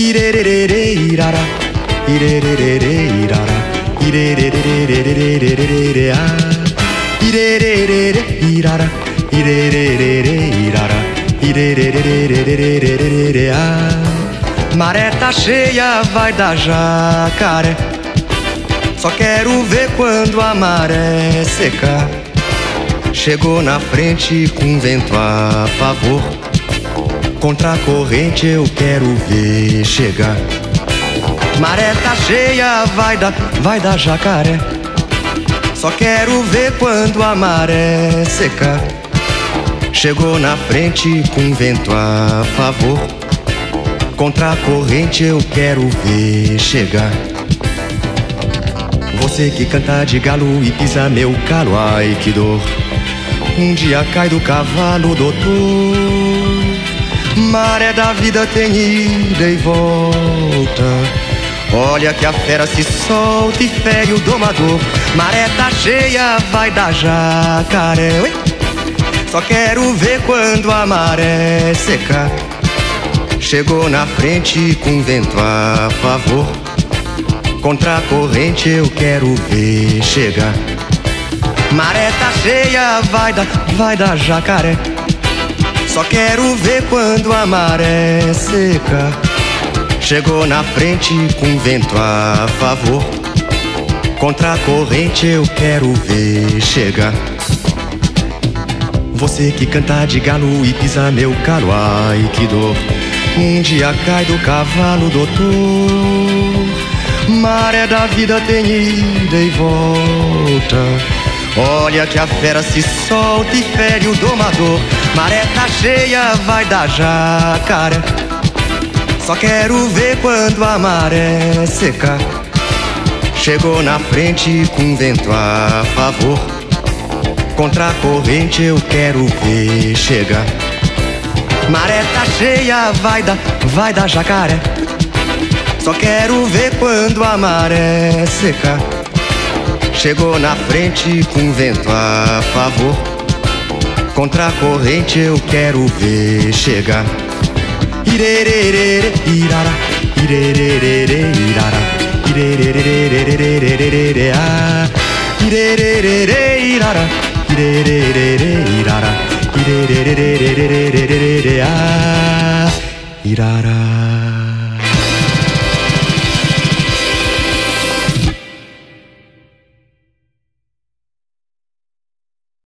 irererere irara, irererere irara, irererere ah, irererere irara, irererere irara, irererere ah. Maré tá cheia, vai dar jacaré. Só quero ver quando a maré secar. Chegou na frente com vento a favor. Contra a corrente eu quero ver chegar. Maré tá cheia, vai dar jacaré. Só quero ver quando a maré secar. Chegou na frente com vento a favor. Contra a corrente eu quero ver chegar. Você que canta de galo e pisa meu calo, ai que dor. Um dia cai do cavalo, doutor. Maré da vida tem ida e volta. Olha que a fera se solta e fere o domador. Maré tá cheia, vai dar jacaré. Oi? Só quero ver quando a maré secar. Chegou na frente com vento a favor. Contra a corrente eu quero ver chegar. Maré tá cheia, vai dar jacaré. Só quero ver quando a maré seca. Chegou na frente com vento a favor. Contra a corrente eu quero ver chegar. Você que canta de galo e pisa meu calo, ai que dor. Um dia cai do cavalo, doutor. Maré da vida tem ida e volta. Olha que a fera se solta e fere o domador. Maré tá cheia, vai dar jacaré. Só quero ver quando a maré secar. Chegou na frente com vento a favor. Contra a corrente eu quero ver chegar. Maré tá cheia, vai dar jacaré. Só quero ver quando a maré secar. Chegou na frente com vento a favor. Contra a corrente eu quero ver chegar. Irererere irara, irererere irara, irererere ah, irererere irara, irererere irara, irererere ah, irara.